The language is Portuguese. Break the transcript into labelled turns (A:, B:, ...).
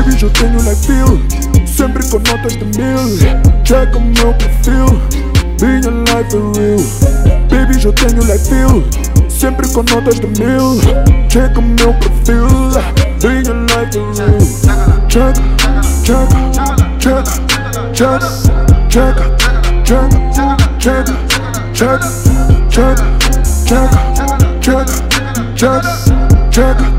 A: Baby, eu tenho like feel, sempre com notas de 1000. Checa o meu perfil, minha life é real. Baby, eu tenho like feel, sempre com notas de 1000. Checa o meu perfil, minha life é real. Checa, checa, checa, checa, checa, checa, checa, checa, checa, checa, checa, checa, checa.